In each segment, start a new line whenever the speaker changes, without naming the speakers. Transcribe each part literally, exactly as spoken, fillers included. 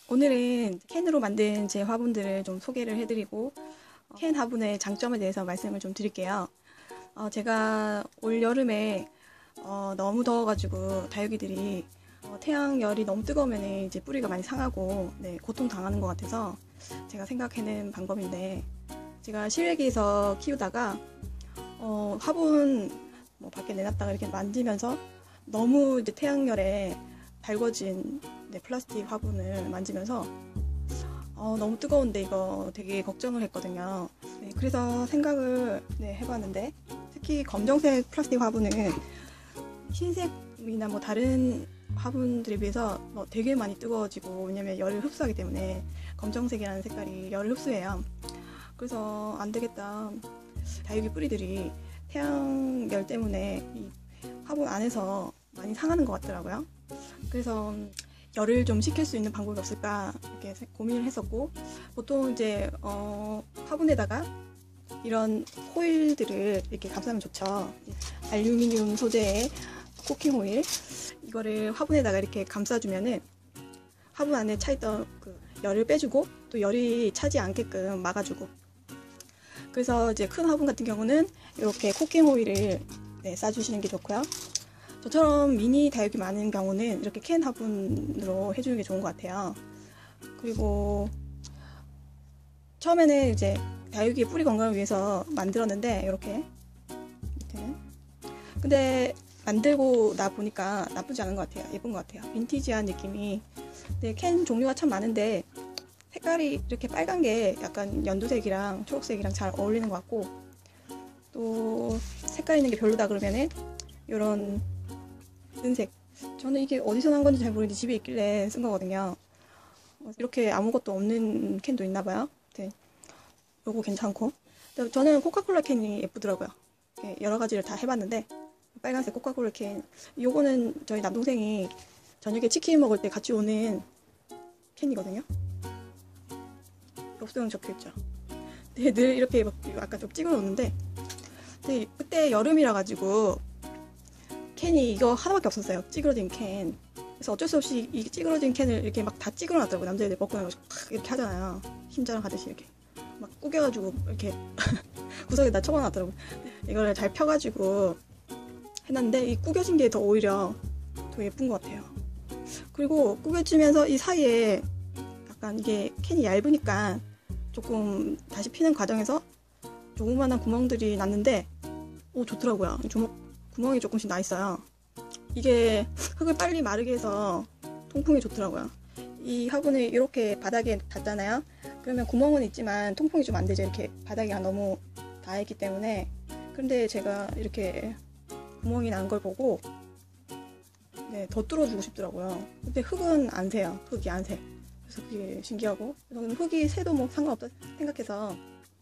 오늘은 캔으로 만든 제 화분들을 좀 소개를 해드리고 캔 화분의 장점에 대해서 말씀을 좀 드릴게요. 어, 제가 올 여름에 어, 너무 더워가지고 다육이들이 어, 태양열이 너무 뜨거우면 이제 뿌리가 많이 상하고 네, 고통당하는 것 같아서 제가 생각해낸 방법인데, 제가 실외기에서 키우다가 어, 화분 뭐 밖에 내놨다가 이렇게 만지면서 너무 이제 태양열에 달궈진 네, 플라스틱 화분을 만지면서 어, 너무 뜨거운데 이거 되게 걱정을 했거든요. 네, 그래서 생각을 네, 해봤는데, 특히 검정색 플라스틱 화분은 흰색이나 뭐 다른 화분들에 비해서 뭐 되게 많이 뜨거워지고, 왜냐면 열을 흡수하기 때문에 검정색이라는 색깔이 열을 흡수해요. 그래서 안 되겠다, 다육이 뿌리들이 태양열 때문에 이 화분 안에서 많이 상하는 것 같더라고요. 그래서 열을 좀 식힐 수 있는 방법이 없을까 이렇게 고민을 했었고, 보통 이제 어, 화분에다가 이런 호일들을 이렇게 감싸면 좋죠. 알루미늄 소재의 코킹 호일, 이거를 화분에다가 이렇게 감싸주면은 화분 안에 차있던 그 열을 빼주고 또 열이 차지 않게끔 막아주고, 그래서 이제 큰 화분 같은 경우는 이렇게 코킹 호일을 네, 싸주시는 게 좋고요. 저처럼 미니 다육이 많은 경우는 이렇게 캔 화분으로 해주는 게 좋은 것 같아요. 그리고 처음에는 이제 다육이 뿌리 건강을 위해서 만들었는데, 이렇게 밑에는, 근데 만들고 나 보니까 나쁘지 않은 것 같아요. 예쁜 것 같아요. 빈티지한 느낌이. 근데 캔 종류가 참 많은데 색깔이 이렇게 빨간 게 약간 연두색이랑 초록색이랑 잘 어울리는 것 같고, 또 색깔 있는 게 별로다 그러면은 이런 은색, 저는 이게 어디서 난 건지 잘 모르겠는데 집에 있길래 쓴 거거든요. 이렇게 아무것도 없는 캔도 있나봐요. 네, 요거 괜찮고, 저는 코카콜라 캔이 예쁘더라고요. 여러 가지를 다 해봤는데 빨간색 코카콜라 캔, 요거는 저희 남동생이 저녁에 치킨 먹을 때 같이 오는 캔이거든요. 엽서는 적혀있죠. 네, 늘 이렇게 막 아까 좀 찍어 놓는데, 네, 그때 여름이라 가지고 캔이 이거 하나밖에 없었어요. 찌그러진 캔. 그래서 어쩔 수 없이 이 찌그러진 캔을 이렇게 막 다 찌그러 놨더라고요. 남자애들 먹고 나서 이렇게 하잖아요. 흰자랑 하듯이 이렇게 막 구겨가지고 이렇게 구석에다 쳐박아놨더라고요. 이거를 잘 펴가지고 해놨는데 이 구겨진 게 더 오히려 더 예쁜 것 같아요. 그리고 구겨지면서 이 사이에 약간 이게 캔이 얇으니까 조금 다시 피는 과정에서 조그만한 구멍들이 났는데 오, 좋더라고요. 주먹 구멍이 조금씩 나 있어요. 이게 흙을 빨리 마르게 해서 통풍이 좋더라고요. 이 화분을 이렇게 바닥에 닿잖아요. 그러면 구멍은 있지만 통풍이 좀 안 되죠. 이렇게 바닥이 너무 닿아있기 때문에. 그런데 제가 이렇게 구멍이 난 걸 보고 네, 더 뚫어주고 싶더라고요. 근데 흙은 안 새요. 흙이 안 새. 그래서 그게 신기하고, 저는 흙이 새도 뭐 상관없다 생각해서.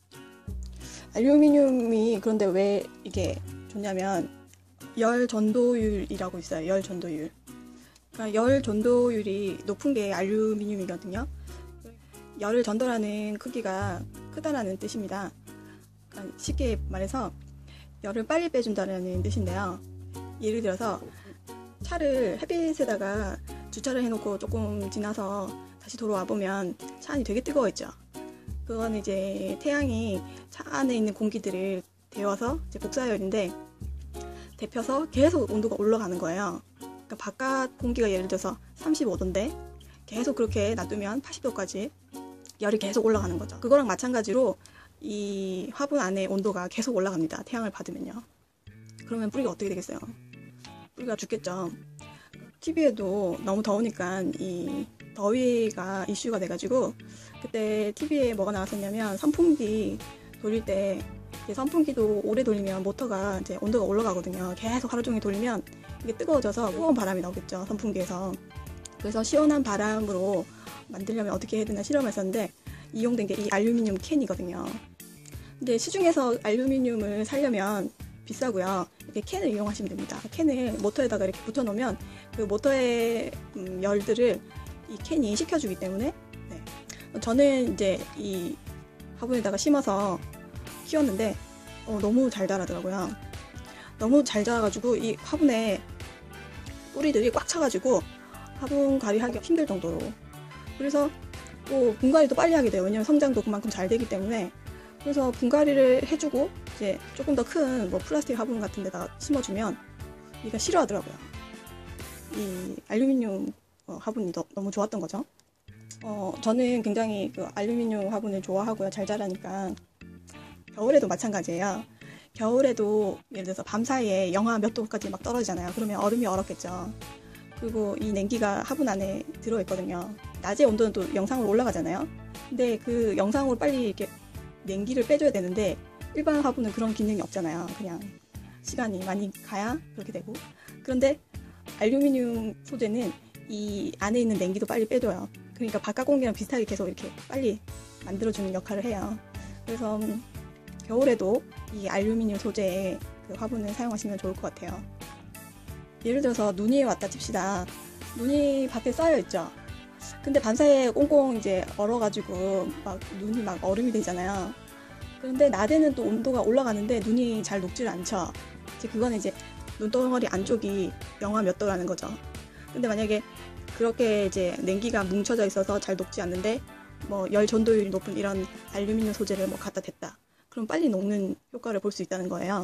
알루미늄이 그런데 왜 이게 좋냐면 열 전도율이라고 있어요. 열 전도율. 그러니까 열 전도율이 높은 게 알루미늄이거든요. 열을 전달하는 크기가 크다라는 뜻입니다. 그러니까 쉽게 말해서 열을 빨리 빼준다는 뜻인데요. 예를 들어서 차를 햇빛에다가 주차를 해놓고 조금 지나서 다시 돌아와 보면 차 안이 되게 뜨거워있죠. 그건 이제 태양이 차 안에 있는 공기들을 데워서 이제 복사열인데 데펴서 계속 온도가 올라가는 거예요. 그러니까 바깥 공기가 예를 들어서 삼십오 도인데 계속 그렇게 놔두면 팔십 도까지 열이 계속 올라가는 거죠. 그거랑 마찬가지로 이 화분 안에 온도가 계속 올라갑니다. 태양을 받으면요. 그러면 뿌리가 어떻게 되겠어요? 뿌리가 죽겠죠. 티비에도 너무 더우니까 이 더위가 이슈가 돼가지고, 그때 티비에 뭐가 나왔었냐면 선풍기 돌릴 때, 선풍기도 오래 돌리면 모터가 이제 온도가 올라가거든요. 계속 하루 종일 돌리면 이게 뜨거워져서 뜨거운 바람이 나오겠죠, 선풍기에서. 그래서 시원한 바람으로 만들려면 어떻게 해야 되나 실험했었는데 이용된 게 이 알루미늄 캔이거든요. 근데 시중에서 알루미늄을 사려면 비싸고요. 이렇게 캔을 이용하시면 됩니다. 캔을 모터에다가 이렇게 붙여 놓으면 그 모터의 음, 열들을 이 캔이 식혀주기 때문에. 네. 저는 이제 이 화분에다가 심어서 키웠는데 어, 너무 잘 자라더라고요. 너무 잘 자라가지고 이 화분에 뿌리들이 꽉 차가지고 화분 관리하기 힘들 정도로 그래서 또 분갈이도 빨리 하게 돼요. 왜냐면 성장도 그만큼 잘 되기 때문에. 그래서 분갈이를 해주고 이제 조금 더 큰 뭐 플라스틱 화분 같은 데다가 심어주면 얘가 싫어하더라고요. 이 알루미늄 화분이 너, 너무 좋았던 거죠. 어, 저는 굉장히 그 알루미늄 화분을 좋아하고요. 잘 자라니까. 겨울에도 마찬가지예요. 겨울에도 예를 들어서 밤 사이에 영하 몇 도까지 막 떨어지잖아요. 그러면 얼음이 얼었겠죠. 그리고 이 냉기가 화분 안에 들어있거든요. 낮에 온도는 또 영상으로 올라가잖아요. 근데 그 영상으로 빨리 이렇게 냉기를 빼줘야 되는데 일반 화분은 그런 기능이 없잖아요. 그냥 시간이 많이 가야 그렇게 되고. 그런데 알루미늄 소재는 이 안에 있는 냉기도 빨리 빼줘요. 그러니까 바깥 공기랑 비슷하게 계속 이렇게 빨리 만들어주는 역할을 해요. 그래서 음, 겨울에도 이 알루미늄 소재의 그 화분을 사용하시면 좋을 것 같아요. 예를 들어서 눈이 왔다 칩시다. 눈이 밭에 쌓여 있죠. 근데 밤사이에 꽁꽁 이제 얼어가지고 막 눈이 막 얼음이 되잖아요. 그런데 낮에는 또 온도가 올라가는데 눈이 잘 녹질 않죠. 이제 그거는 이제 눈덩어리 안쪽이 영하 몇 도라는 거죠. 근데 만약에 그렇게 이제 냉기가 뭉쳐져 있어서 잘 녹지 않는데 뭐 열 전도율이 높은 이런 알루미늄 소재를 뭐 갖다 댔다. 그럼 빨리 녹는 효과를 볼 수 있다는 거예요.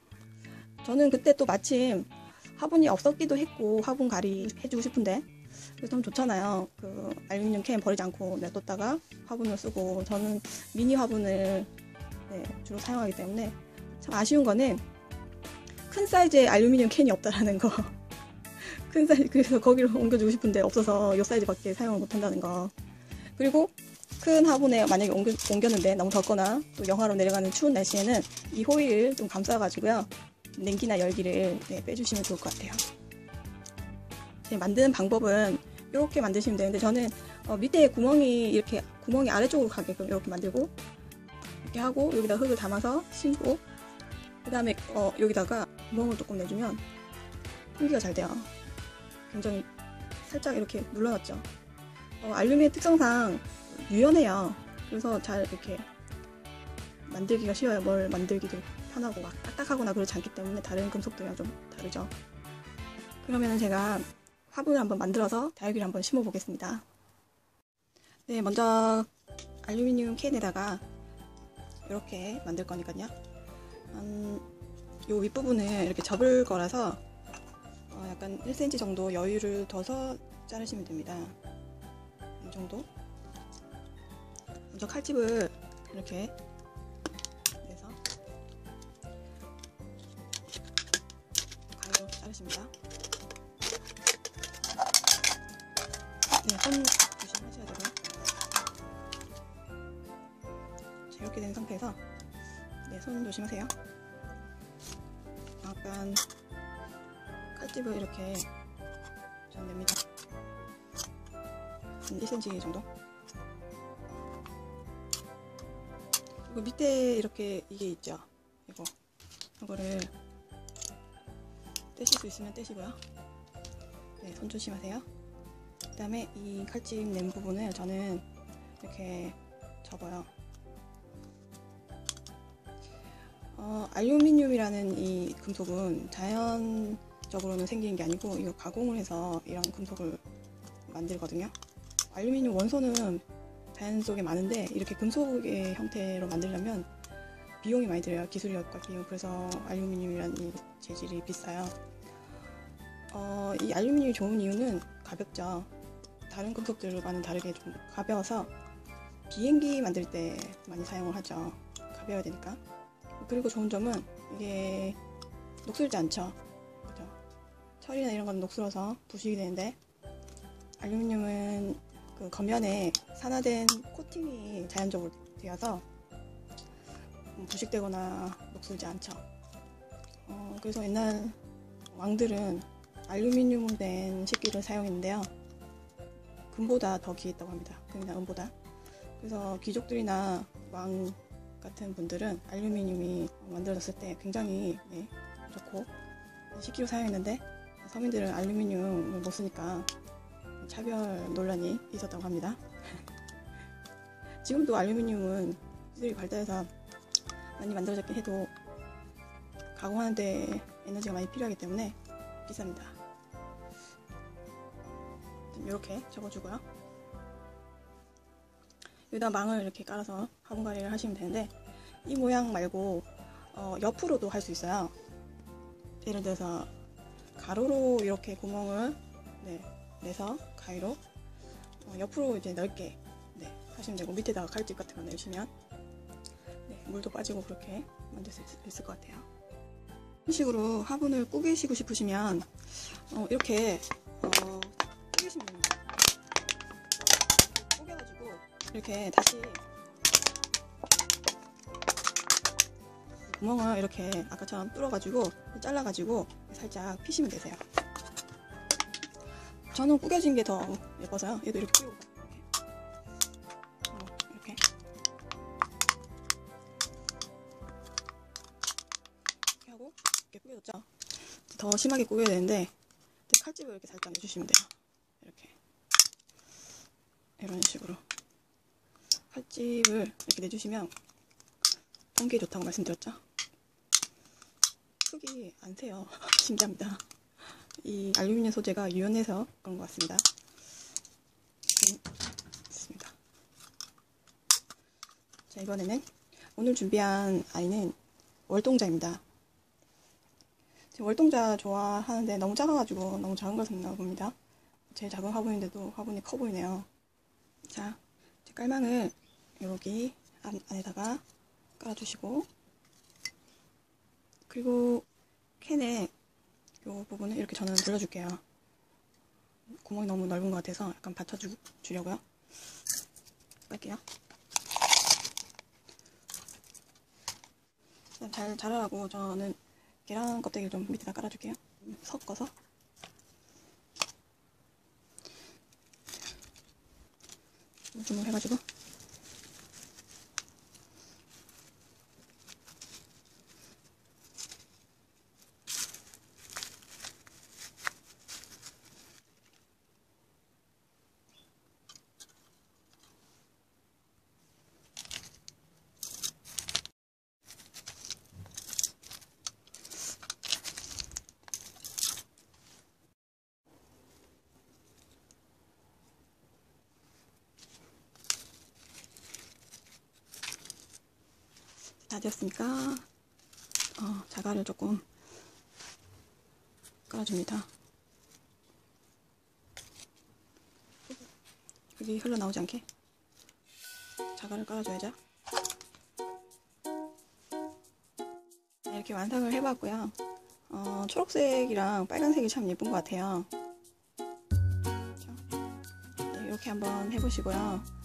저는 그때 또 마침 화분이 없었기도 했고 화분 가리 해주고 싶은데 그래서 너무 좋잖아요. 그 알루미늄 캔 버리지 않고 냅뒀다가 화분을 쓰고 저는 미니 화분을 네, 주로 사용하기 때문에 참 아쉬운 거는 큰 사이즈의 알루미늄 캔이 없다라는 거. 큰 사이즈 그래서 거기로 옮겨주고 싶은데 없어서 이 사이즈밖에 사용을 못한다는 거. 그리고 큰 화분에 만약에 옮겨, 옮겼는데 너무 덥거나 또 영하로 내려가는 추운 날씨에는 이 호일을 좀 감싸가지고요 냉기나 열기를 네, 빼주시면 좋을 것 같아요. 제 만드는 방법은 이렇게 만드시면 되는데 저는 어, 밑에 구멍이 이렇게 구멍이 아래쪽으로 가게끔 이렇게 만들고 이렇게 하고 여기다 흙을 담아서 심고 그 다음에 어, 여기다가 구멍을 조금 내주면 환기가 잘 돼요. 굉장히 살짝 이렇게 눌러놨죠. 어, 알루미늄 특성상 유연해요. 그래서 잘 이렇게 만들기가 쉬워요. 뭘 만들기도 편하고 막 딱딱하거나 그렇지 않기 때문에 다른 금속들이랑 좀 다르죠. 그러면 제가 화분을 한번 만들어서 다육이를 한번 심어 보겠습니다. 네, 먼저 알루미늄 캔에다가 이렇게 만들 거니까요. 음, 요 윗부분을 이렇게 접을 거라서 어, 약간 일 센티미터 정도 여유를 둬서 자르시면 됩니다. 이 정도. 먼저 칼집을 이렇게 내서 가위로 자르십니다. 네, 손 조심하셔야 되고요. 자, 이렇게 된 상태에서 네, 손 조심하세요. 약간 칼집을 이렇게 전 냅니다. 한 일 센티미터 정도. 그리고 밑에 이렇게 이게 있죠. 이거 이거를 떼실 수 있으면 떼시고요. 네, 손 조심하세요. 그 다음에 이 칼집 낸 부분을 저는 이렇게 접어요. 어, 알루미늄이라는 이 금속은 자연적으로는 생기는 게 아니고 이거 가공을 해서 이런 금속을 만들거든요. 알루미늄 원소는 자연 속에 많은데 이렇게 금속의 형태로 만들려면 비용이 많이 들어요. 기술력과 비용. 그래서 알루미늄이라는 이 재질이 비싸요. 어, 이 알루미늄이 좋은 이유는 가볍죠. 다른 금속들과는 다르게 좀 가벼워서 비행기 만들 때 많이 사용을 하죠. 가벼워야 되니까. 그리고 좋은 점은 이게 녹슬지 않죠. 그죠? 철이나 이런 건 녹슬어서 부식이 되는데 알루미늄은 그 겉면에 산화된 코팅이 자연적으로 되어서 부식되거나 녹슬지 않죠. 어, 그래서 옛날 왕들은 알루미늄으로 된 식기를 사용했는데요. 금보다 더 귀했다고 합니다. 금이나 은보다. 그래서 귀족들이나 왕 같은 분들은 알루미늄이 만들어졌을 때 굉장히 네, 좋고 식기로 사용했는데 서민들은 알루미늄을 못 쓰니까 차별 논란이 있었다고 합니다. 지금도 알루미늄은 기술이 발달해서 많이 만들어졌긴 해도 가공하는 데 에너지가 많이 필요하기 때문에 비쌉니다. 이렇게 접어주고요. 여기다 망을 이렇게 깔아서 화분갈이를 하시면 되는데, 이 모양 말고 어, 옆으로도 할 수 있어요. 예를 들어서 가로로 이렇게 구멍을 네, 내서 가위로 어, 옆으로 이제 넓게 네, 하시면 되고, 밑에다가 칼집 같은 거 내주시면 네, 물도 빠지고 그렇게 만들 수 있을 것 같아요. 이런 식으로 화분을 꾸기시고 싶으시면 어, 이렇게 어, 꾸기시면 됩니다. 꾸겨가지고 이렇게 다시 구멍을 이렇게 아까처럼 뚫어가지고 잘라가지고 살짝 피시면 되세요. 저는 꾸겨진 게 더 예뻐서요. 얘도 이렇게 끼우고 이렇게 이렇게 하고 이렇게 꾸겨졌죠. 더 심하게 꾸겨야 되는데 칼집을 이렇게 살짝 내주시면 돼요. 이렇게 이런 식으로 칼집을 이렇게 내주시면 통기에 좋다고 말씀드렸죠. 흙이 안 새요. 신기합니다. 이 알루미늄 소재가 유연해서 그런 것 같습니다. 음, 좋습니다. 자, 이번에는 오늘 준비한 아이는 월동자입니다. 월동자 좋아하는데 너무 작아가지고 너무 작은 걸 샀나 봅니다. 제일 작은 화분인데도 화분이 커 보이네요. 자, 깔망을 여기 안에다가 깔아주시고, 그리고 캔의 이 부분을 이렇게 저는 눌러줄게요. 구멍이 너무 넓은 것 같아서 약간 받쳐주려고요. 깔게요. 잘 자라라고 저는 계란 껍데기를 좀 밑에다 깔아줄게요. 섞어서 주물 해가지고 다 되었으니까 어, 자갈을 조금 깔아줍니다. 여기 흘러나오지 않게 자갈을 깔아줘야죠. 네, 이렇게 완성을 해봤고요. 어, 초록색이랑 빨간색이 참 예쁜 것 같아요. 네, 이렇게 한번 해보시고요.